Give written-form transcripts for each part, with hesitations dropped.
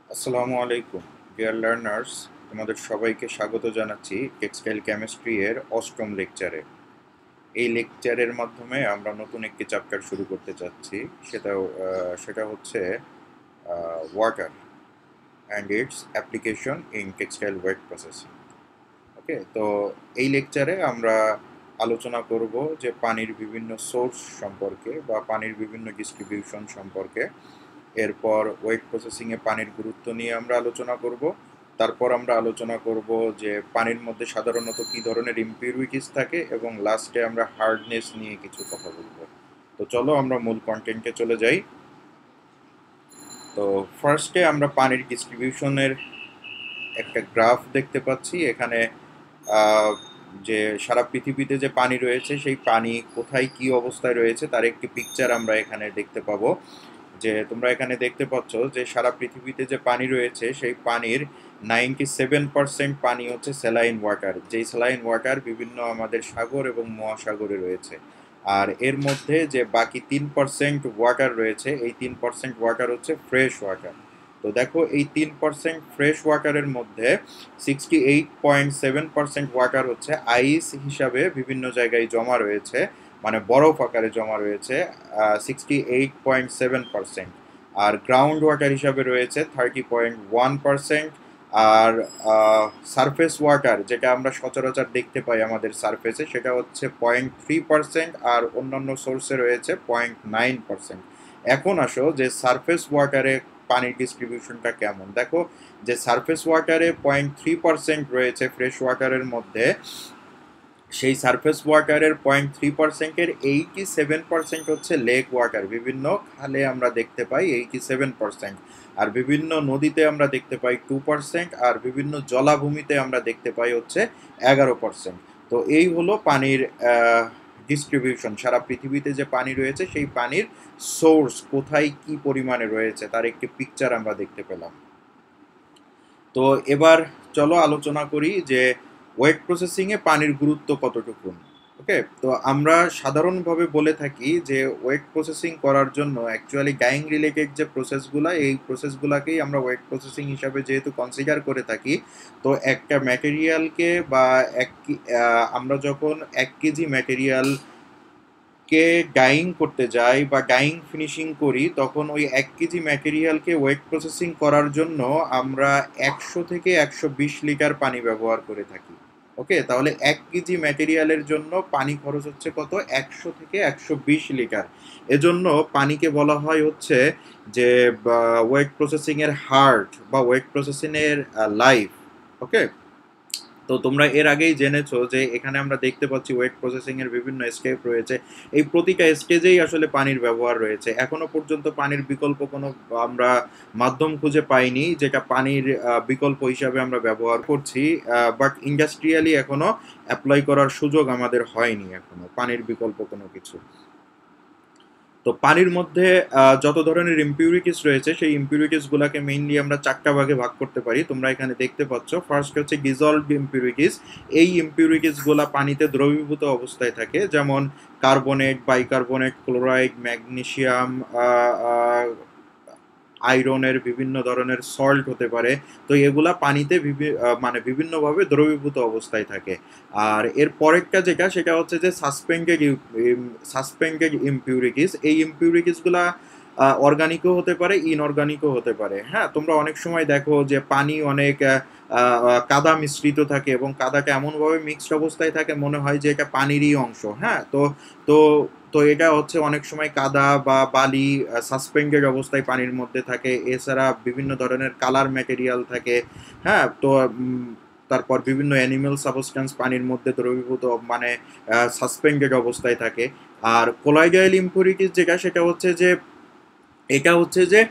আসসালামু আলাইকুম dear learners, তোমাদের সবাইকে স্বাগত জানাচ্ছি টেক্সটাইল কেমিস্ট্রি এর অষ্টম লেকচারে। এই লেকচারের মাধ্যমে আমরা নতুন একটি চ্যাপ্টার শুরু করতে চাচ্ছি। সেটা হচ্ছে water and its application in textile wet processing. Okay, তো এই লেকচারে আমরা আলোচনা করব যে পানির বিভিন্ন সোর্স সম্পর্কে বা পানির বিভিন্ন ডিস্ট্রিবিউশন সম্পর্কে। এরপর ওয়েট প্রসেসিংয়ে পানির গুরুত্ব নিয়ে আমরা আলোচনা করব। তারপর আমরা আলোচনা করব যে পানির মধ্যে সাধারণত কী ধরনের ইম্পিউরিটিস থাকে, এবং লাস্টে আমরা হার্ডনেস নিয়ে কিছু কথা বলবো। তো চলো আমরা মূল কন্টেন্টে চলে যাই। তো ফার্স্টে আমরা পানির ডিস্ট্রিবিউশনের একটা গ্রাফ দেখতে পাচ্ছি এখানে। আহ, যে সারা পৃথিবীতে যে পানি রয়েছে সেই পানি কোথায় কি অবস্থায় রয়েছে তার একটি পিকচার আমরা এখানে দেখতে পাবো। যে তোমরা এখানে দেখতে পাচ্ছ যে সারা পৃথিবীতে যে পানি রয়েছে সেই পানির 97% পানি হচ্ছে স্যালাইন ওয়াটার, যেই স্যালাইন ওয়াটার বিভিন্ন আমাদের সাগর এবং মহাসাগরে রয়েছে। আর এর মধ্যে যে বাকি 3% ওয়াটার রয়েছে, এই 3% ওয়াটার হচ্ছে ফ্রেশ ওয়াটার। তো দেখো এই 3% ফ্রেশ ওয়াটারের মধ্যে 68.7% ওয়াটার হচ্ছে আইস হিসাবে বিভিন্ন জায়গায় জমা রয়েছে, মানে বরফ আকারে জমা রয়েছে 68.7%। আর গ্রাউন্ড ওয়াটার হিসাবে রয়েছে 30.1%। আর সারফেস ওয়াটার যেটা আমরা সচরাচর দেখতে পাই আমাদের সারফেসে সেটা হচ্ছে 0.3%, আর অন্যান্য সোর্সে রয়েছে 0.9%। এখন আসো যে সারফেস ওয়াটারে পানির ডিস্ট্রিবিউশনটা কেমন। দেখো যে সারফেস ওয়াটারে 0.3% রয়েছে ফ্রেশ ওয়াটারের মধ্যে, সেই সারফেস ওয়াটারের 0.3%-এর 87% হচ্ছে লেক ওয়াটার, বিভিন্ন খালে আমরা দেখতে পাই 87%। আর বিভিন্ন নদীতে আমরা দেখতে পাই 2%, আর বিভিন্ন জলাভূমিতে আমরা দেখতে পাই হচ্ছে 11%। তো এই হলো পানির ডিস্ট্রিবিউশন। সারা পৃথিবীতে যে পানি রয়েছে সেই পানির সোর্স কোথায় কি পরিমাণে রয়েছে তার একটি পিকচার আমরা দেখতে পেলাম। তো এবার চলো আলোচনা করি যে ওয়েট প্রসেসিংয়ে পানির গুরুত্ব কতটুকু। ওকে, তো আমরা সাধারণভাবে বলে থাকি যে ওয়েট প্রসেসিং করার জন্য অ্যাকচুয়ালি ডাইং রিলেটেড যে প্রসেসগুলো, এই প্রসেসগুলোকেই আমরা ওয়েট প্রসেসিং হিসাবে যেহেতু কনসিডার করে থাকি। তো একটা ম্যাটেরিয়ালকে বা আমরা যখন 1 কেজি ম্যাটেরিয়াল কে ডাইং করতে যাই বা ডাইং ফিনিশিং করি, তখন ওই 1 কেজি ম্যাটেরিয়ালকে ওয়েট প্রসেসিং করার জন্য আমরা 100 থেকে 120 লিটার পানি ব্যবহার করে থাকি। ওকে, তাহলে 1 কেজি ম্যাটেরিয়ালের জন্য পানি খরচ হচ্ছে কত? 100 থেকে 120 লিটার। এজন্য পানিকে বলা হয় হচ্ছে যে ওয়েট প্রসেসিং এর হার্ট বা ওয়েট প্রসেসিং এর লাইফ। ওকে, তো তোমরা এর আগেই জেনেছো যে এখানে আমরা দেখতে পাচ্ছি ওয়েট প্রসেসিং এর বিভিন্ন স্টেপ রয়েছে। এই প্রতিটা স্টেজেই আসলে পানির ব্যবহার রয়েছে। এখনো পর্যন্ত পানির বিকল্প কোনো আমরা মাধ্যম খুঁজে পাইনি যেটা পানির বিকল্প হিসাবে আমরা ব্যবহার করছি, বাট ইন্ডাস্ট্রিয়ালি এখনো অ্যাপ্লাই করার সুযোগ আমাদের হয়নি এখনো পানির বিকল্প কোনো কিছু। তো পানির মধ্যে যত ধরনের ইম্পিউরিটিস রয়েছে সেই ইম্পিউরিটিস গুলাকে মেইনলি আমরা 4টা ভাগে ভাগ করতে পারি। তোমরা এখানে দেখতে পাচ্ছ ফার্স্ট হচ্ছে ডিজলভড ইম্পিউরিটিস। এই ইম্পিউরিটিস গুলা পানিতে দ্রবীভূত অবস্থায় থাকে, যেমন কার্বনেট, বাইকার্বনেট, ক্লোরাইড, ম্যাগনেসিয়াম, আয়রনের বিভিন্ন ধরনের সল্ট হতে পারে। তো এগুলা পানিতে মানে বিভিন্নভাবে দ্রবীভূত অবস্থায় থাকে। আর এর পরেরটা যেটা সেটা হচ্ছে যে সাসপেন্ডেড ইম্পিউরিটিস। এই ইম্পিউরিটিসগুলা অর্গানিকও হতে পারে, ইনঅর্গানিকও হতে পারে। হ্যাঁ, তোমরা অনেক সময় দেখো যে পানি অনেক কাদা মিশ্রিত থাকে এবং কাদাটা এমনভাবে মিক্সড অবস্থায় থাকে মনে হয় যে এটা পানিরই অংশ। হ্যাঁ, তো তো তো এটা হচ্ছে অনেক সময় কাদা বা বালি সাসপেন্ডেড অবস্থায় পানির মধ্যে থাকে। এছাড়া বিভিন্ন ধরনের কালার ম্যাটেরিয়াল থাকে। হ্যাঁ, তো তারপর বিভিন্ন অ্যানিমেল সাবস্টেন্স পানির মধ্যে দ্রবীভূত মানে সাসপেন্ডেড অবস্থায় থাকে। আর কোলয়েডাল ইম্পিউরিটিস যেটা সেটা হচ্ছে যে এটা হচ্ছে যে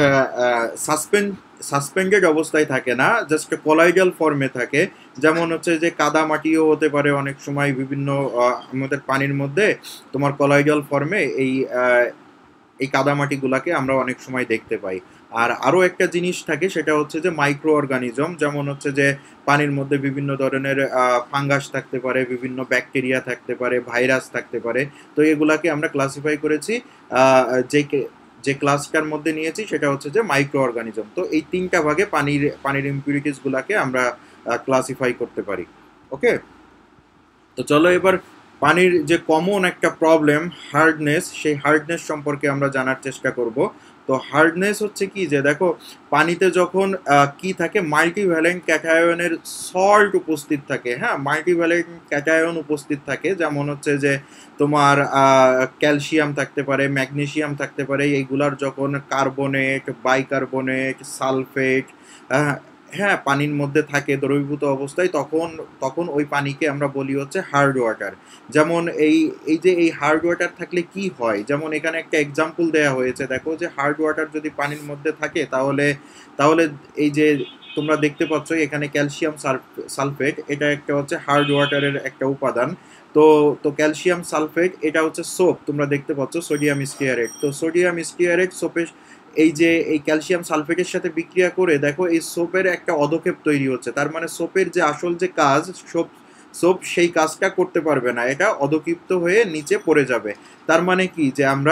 সাসপেন্ডেড অবস্থায় থাকে না, জাস্ট কলাইডাল ফর্মে থাকে। যেমন হচ্ছে যে কাদা মাটিও হতে পারে অনেক সময় বিভিন্ন আমাদের পানির মধ্যে তোমার কলাইডাল ফর্মে এই কাদামাটিগুলাকে আমরা অনেক সময় দেখতে পাই। আর আরও একটা জিনিস থাকে সেটা হচ্ছে যে মাইক্রো অর্গানিজম, যেমন হচ্ছে যে পানির মধ্যে বিভিন্ন ধরনের ফাঙ্গাস থাকতে পারে, বিভিন্ন ব্যাকটেরিয়া থাকতে পারে, ভাইরাস থাকতে পারে। তো এগুলাকে আমরা ক্লাসিফাই করেছি যে যে ক্লাসটার মধ্যে নিয়েছি সেটা হচ্ছে যে মাইক্রো অর্গানিজম। তো এই তিনটা ভাগে পানির ইম্পিউরিটিসগুলোকে আমরা ক্লাসিফাই করতে পারি। ওকে, তো চলো এবার পানির যে কমন একটা প্রবলেম হার্ডনেস, সেই হার্ডনেস সম্পর্কে আমরা জানার চেষ্টা করব। তো হার্ডনেস হচ্ছে কি, যে দেখো পানিতে যখন কি থাকে, মাল্টিভ্যালেন্ট ক্যাটায়নের সল্ট উপস্থিত থাকে, হ্যাঁ মাল্টিভ্যালেন্ট ক্যাটায়ন উপস্থিত থাকে, যেমন হচ্ছে যে তোমার ক্যালসিয়াম থাকতে পারে, ম্যাগনেসিয়াম থাকতে পারে, এইগুলার যখন কার্বনেট, বাইকার্বনেট, সালফেট হ্যাঁ পানির মধ্যে থাকে দ্রবীভূত অবস্থায়, তখন তখন ওই পানিকে আমরা বলি হচ্ছে হার্ড ওয়াটার। যেমন এই হার্ড ওয়াটার থাকলে কি হয়, যেমন এখানে একটা এক্সাম্পল দেয়া হয়েছে, দেখো যে হার্ড ওয়াটার যদি পানির মধ্যে থাকে তাহলে তাহলে এই যে তোমরা দেখতে পাচ্ছ এখানে ক্যালসিয়াম সালফেট, এটা একটা হচ্ছে হার্ড ওয়াটারের একটা উপাদান। তো তো ক্যালসিয়াম সালফেট এটা হচ্ছে সোপ, তোমরা দেখতে পাচ্ছ সোডিয়াম স্টিয়ারেট। তো সোডিয়াম স্টিয়ারেট সোপের এই ক্যালসিয়াম সালফেটের সাথে বিক্রিয়া করে দেখো এই সোপের একটা অধক্ষেপ তৈরি হচ্ছে, তার মানে সোপের যে আসল যে কাজ, সোপ সেই কাজটা করতে পারবে না, এটা অধক্ষিপ্ত হয়ে নিচে পড়ে যাবে। তার মানে কি, যে আমরা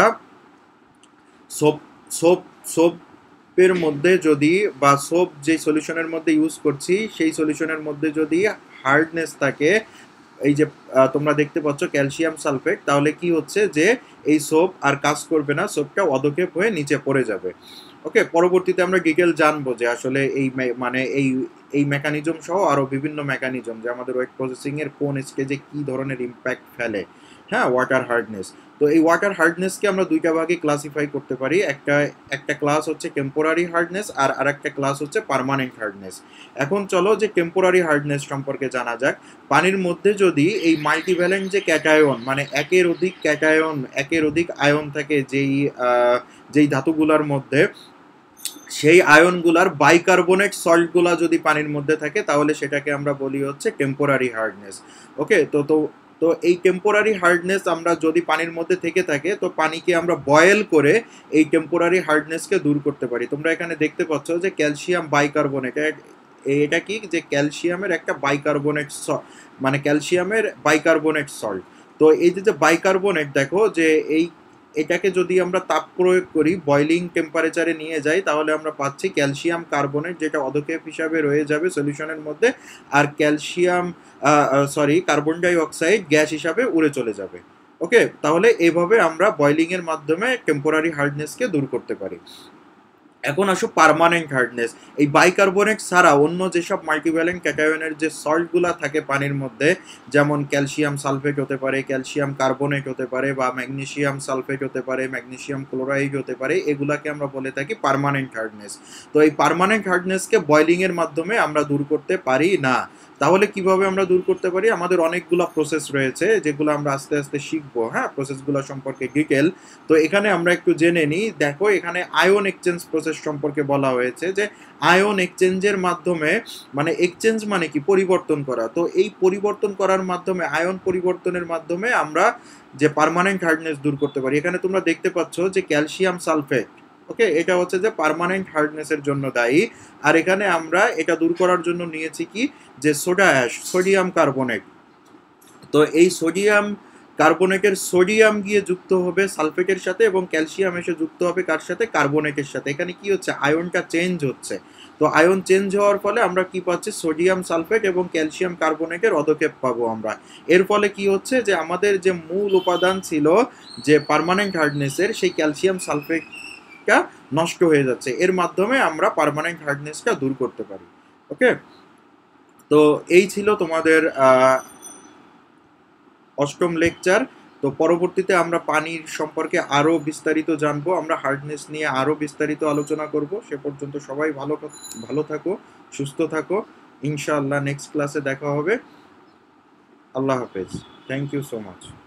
সোপ সোপ সোপের মধ্যে যদি, বা সোপ যে সলিউশনের মধ্যে ইউজ করছি সেই সলিউশনের মধ্যে যদি হার্ডনেস থাকে, এই যে তোমরা দেখতে পাচ্ছ ক্যালসিয়াম সালফেট, তাহলে কি হচ্ছে যে এই সোপ আর কাজ করবে না, সোপটা অধক্ষেপ হয়ে নিচে পড়ে যাবে। ওকে, পরবর্তীতে আমরা ডিটেল জানবো যে আসলে মানে এই মেকানিজম সহ আরো বিভিন্ন মেকানিজম যে আমাদের ওয়েট প্রসেসিং এর কোন স্টেজে কি ধরনের ইম্প্যাক্ট ফেলে, হ্যাঁ ওয়াটার হার্ডনেস। তো এই ওয়াটার হার্ডনেসকে আমরা দুইটা ভাগে ক্লাসিফাই করতে পারি, একটা ক্লাস হচ্ছে টেম্পোরারি হার্ডনেস আর আরেকটা ক্লাস হচ্ছে পার্মানেন্ট হার্ডনেস। এখন চলো যে টেম্পোরারি হার্ডনেস সম্পর্কে জানা যাক। পানির মধ্যে যদি এই মাল্টিভ্যালেন্ট যে ক্যাটায়ন, মানে একের অধিক আয়ন থাকে যেই ধাতুগুলোর মধ্যে, সেই আয়নগুলার বাইকার্বনেট সল্টগুলা যদি পানির মধ্যে থাকে তাহলে সেটাকে আমরা বলি হচ্ছে টেম্পোরারি হার্ডনেস। ওকে, তো তো তো এই টেম্পোরারি হার্ডনেস আমরা যদি পানির মধ্যে থেকে থাকে, তো পানিকে আমরা বয়েল করে এই টেম্পোরারি হার্ডনেসকে দূর করতে পারি। তোমরা এখানে দেখতে পাচ্ছ যে ক্যালসিয়াম বাইকার্বনেট, এটা কি, যে ক্যালসিয়ামের একটা বাইকার্বনেট মানে ক্যালসিয়ামের বাইকার্বনেট সল্ট। তো এই যে বাইকার্বনেট, দেখো যে এটাকে যদি আমরা তাপ প্রয়োগ করি, বয়লিং টেম্পারেচারে নিয়ে যাই, তাহলে আমরা পাচ্ছি ক্যালসিয়াম কার্বনেট, যেটা অধক্ষেপ হিসাবে রয়ে যাবে সলিউশনের মধ্যে, আর কার্বন ডাই অক্সাইড গ্যাস হিসাবে উড়ে চলে যাবে। ওকে, তাহলে এইভাবে আমরা বয়লিং এর মাধ্যমে টেম্পোরারি হার্ডনেসকে দূর করতে পারি। এখন আসো পার্মানেন্ট হার্ডনেস। এই বাইকার্বনেট ছাড়া অন্য যেসব মাল্টিভ্যালেন্ট ক্যাটায়নের যে সল্টগুলো থাকে পানির মধ্যে, যেমন ক্যালসিয়াম সালফেট হতে পারে, ক্যালসিয়াম কার্বনেট হতে পারে, বা ম্যাগনেসিয়াম সালফেট হতে পারে, ম্যাগনেসিয়াম ক্লোরাইড হতে পারে, এগুলাকে আমরা বলে থাকি পার্মানেন্ট হার্ডনেস। তো এই পার্মানেন্ট হার্ডনেসকে বয়লিং এর মাধ্যমে আমরা দূর করতে পারি না। তাহলে কিভাবে আমরা দূর করতে পারি? আমাদের অনেকগুলো প্রসেস রয়েছে যেগুলো আমরা আস্তে আস্তে শিখবো, হ্যাঁ প্রসেসগুলো সম্পর্কে ডিটেল। তো এখানে আমরা একটু জেনে নিই। দেখো এখানে আয়ন এক্সচেঞ্জ প্রসেস সম্পর্কে বলা হয়েছে, যে আয়ন এক্সচেঞ্জের মাধ্যমে, মানে এক্সচেঞ্জ মানে কি, পরিবর্তন করা। তো এই পরিবর্তন করার মাধ্যমে, আয়ন পরিবর্তনের মাধ্যমে আমরা যে পার্মানেন্ট হার্ডনেস দূর করতে পারি। এখানে তোমরা দেখতে পাচ্ছ যে ক্যালসিয়াম সালফেট, ওকে, এটা হচ্ছে যে পার্মানেন্ট হার্ডনেসের জন্য দায়ী। আর এখানে আমরা এটা দূর করার জন্য নিয়েছি কি, যে সোডা অ্যাশ, সোডিয়াম কার্বনেট। তো এই সোডিয়াম কার্বনেটের সোডিয়াম গিয়ে যুক্ত হবে সালফেটের সাথে, এবং ক্যালসিয়াম এসে যুক্ত হবে কার সাথে, কার্বনেটের সাথে। এখানে কি হচ্ছে, আয়নটা চেঞ্জ হচ্ছে। তো আয়ন চেঞ্জ হওয়ার ফলে আমরা কি পাচ্ছি, সোডিয়াম সালফেট এবং ক্যালসিয়াম কার্বনেটের অধক্ষেপ পাবো আমরা। এর ফলে কি হচ্ছে, যে আমাদের যে মূল উপাদান ছিল যে পার্মানেন্ট হার্ডনেসের, সেই ক্যালসিয়াম সালফেটটা নষ্ট হয়ে যাচ্ছে। এর মাধ্যমে আমরা পার্মানেন্ট হার্ডনেসটা দূর করতে পারি। ওকে, তো এই ছিল তোমাদের অষ্টম লেকচার। তো পরবর্তীতে আমরা পানির সম্পর্কে আরও বিস্তারিত জানবো, আমরা হার্ডনেস নিয়ে আরও বিস্তারিত আলোচনা করব। সে পর্যন্ত সবাই ভালো থাকো, সুস্থ থাকো। ইনশাআল্লাহ নেক্সট ক্লাসে দেখা হবে। আল্লাহ হাফেজ। Thank you so much.